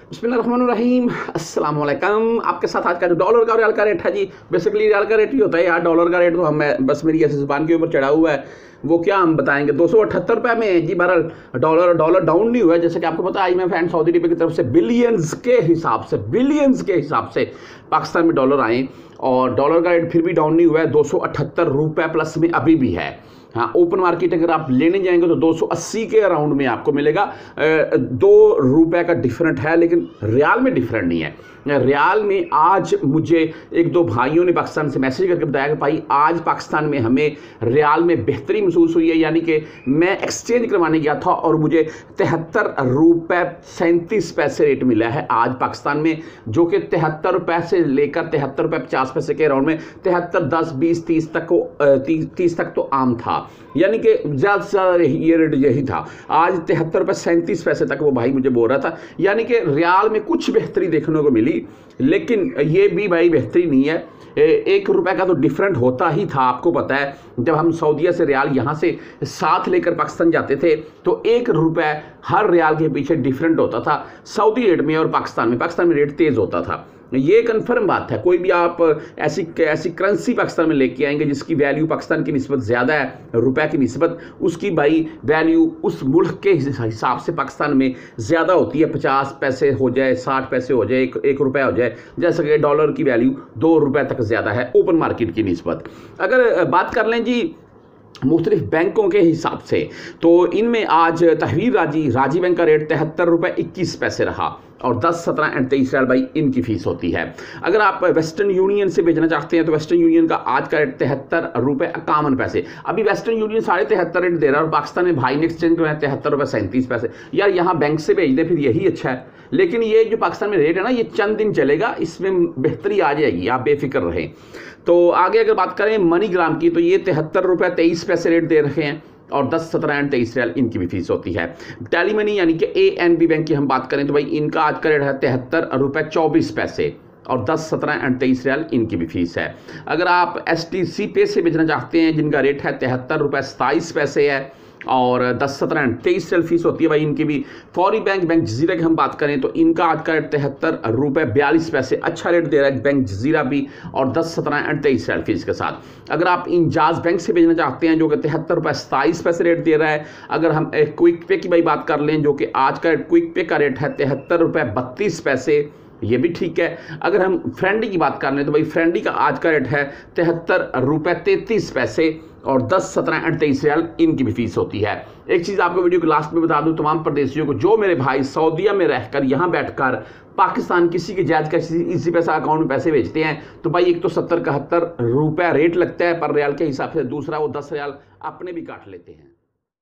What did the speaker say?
बिस्मिल्लाहिर्रहमानिर्रहीम, अस्सलाम वालेकुम। आपके साथ आज का जो डॉलर का और रियाल का रेट है जी, बेसिकली रियाल का रेट ही होता है यार। डॉलर का रेट तो हमें बस मेरी ऐसे ज़ुबान के ऊपर चढ़ा हुआ है, वो क्या हम बताएंगे। 278 रुपये में है जी। बहरहाल डॉलर डाउन नहीं हुआ है, जैसे कि आपको पता है IMF एंड सऊदी अरब की तरफ से बिलियंस के हिसाब से पाकिस्तान में डॉलर आए और डॉलर का रेट फिर भी डाउन नहीं हुआ है। 278 रुपये प्लस में अभी भी है। हाँ, ओपन मार्केट अगर आप लेने जाएंगे तो 280 के अराउंड में आपको मिलेगा। 2 रुपये का डिफरेंट है, लेकिन रियाल में डिफरेंट नहीं है। रियाल में आज मुझे एक दो भाइयों ने पाकिस्तान से मैसेज करके बताया कि भाई आज पाकिस्तान में हमें रियाल में बेहतरी महसूस हुई है। यानी कि मैं एक्सचेंज करवाने गया था और मुझे 73 रुपये 37 पैसे रेट मिला है आज पाकिस्तान में, जो कि 73 रुपये से लेकर 73 रुपये 50 पैसे के अराउंड में 73, 10, 20, 30 तक को 30 तक तो आम था। यानी कि ज़्यादा से ज़्यादा ये रेट यही था। आज 73 रुपये 37 पैसे तक वो भाई मुझे बोल रहा था। यानी कि रियाल में कुछ बेहतरी देखने को मिली, लेकिन ये भी भाई बेहतरी नहीं है। 1 रुपये का तो डिफरेंट होता ही था। आपको पता है जब हम सऊदीया से रियाल यहाँ से साथ लेकर पाकिस्तान जाते थे तो 1 रुपये हर रियाल के पीछे डिफरेंट होता था सऊदी रेट में और पाकिस्तान में रेट तेज़ होता था। ये कन्फर्म बात है। कोई भी आप ऐसी करेंसी पाकिस्तान में लेके आएंगे जिसकी वैल्यू पाकिस्तान की निस्बत ज़्यादा है रुपए की निस्बत, उसकी भाई वैल्यू उस मुल्क के हिसाब से पाकिस्तान में ज़्यादा होती है। 50 पैसे हो जाए, 60 पैसे हो जाए, 1 रुपया हो जाए। जैसे कि डॉलर की वैल्यू 2 रुपये तक ज़्यादा है ओपन मार्केट की निस्बत। अगर बात कर लें जी मुख्तलिफ बैंकों के हिसाब से, तो इनमें आज तहवीर राजी बैंक का रेट 73 रुपये 21 पैसे रहा और 10, 17 एंड 23 रियाल भाई इनकी फ़ीस होती है। अगर आप वेस्टर्न यूनियन से भेजना चाहते हैं तो वेस्टर्न यूनियन का आज का रेट 73 रुपये 51 पैसे। अभी वेस्टर्न यूनियन 73.5 रेट दे रहा है और पाकिस्तान में भाई ने एक्सचेंज करवाया 73 रुपये 37 पैसे। यार यहाँ बैंक से भेज दे फिर यही अच्छा है। लेकिन ये जो पाकिस्तान में रेट है ना, ये चंद दिन चलेगा, इसमें बेहतरी आ जाएगी, आप बेफिक्र रहें। तो आगे अगर बात करें मनीग्राम की, तो ये 73 रुपये 23 पैसे रेट दे रखे हैं और 10, 17 एंड 23 रियाल इनकी भी फीस होती है। टेली मनी यानी कि ANB बैंक की हम बात करें तो भाई इनका आज का रेट है 73 रुपये 24 पैसे और 10, 17 एंड 23 रियाल इनकी भी फीस है। अगर आप STC पे से भेजना चाहते हैं जिनका रेट है 73 रुपये 27 पैसे है और 10, 17 एंड 23 रियाल फीस होती है भाई इनकी भी। फौरी बैंक जजीरा की हम बात करें तो इनका आज का रेट 73 रुपये 42 पैसे, अच्छा रेट दे रहा है बैंक जजीरा भी और 10, 17 एंड 23 रियाल फीस के साथ। अगर आप इंजाज बैंक से भेजना चाहते हैं जो कि 73 रुपये 27 पैसे रेट दे रहा है। अगर हम क्विक पे की भाई बात कर लें जो कि आज का क्विक पे का रेट है 73 रुपये 32 पैसे, ये भी ठीक है। अगर हम फ्रेंडी की बात कर लें तो भाई फ्रेंडी का आज का रेट है 73 रुपये 33 पैसे और 10, 17 एंड 23 रियाल इनकी भी फीस होती है। एक चीज़ आपको वीडियो के लास्ट में बता दूं, तमाम प्रदेशियों को जो मेरे भाई सऊदीया में रहकर यहाँ बैठकर पाकिस्तान किसी के जायज़ का इसी पैसा अकाउंट में पैसे भेजते हैं तो भाई एक तो 70-71 रुपये रेट लगता है पर रियाल के हिसाब से, दूसरा वो 10 रियाल अपने भी काट लेते हैं।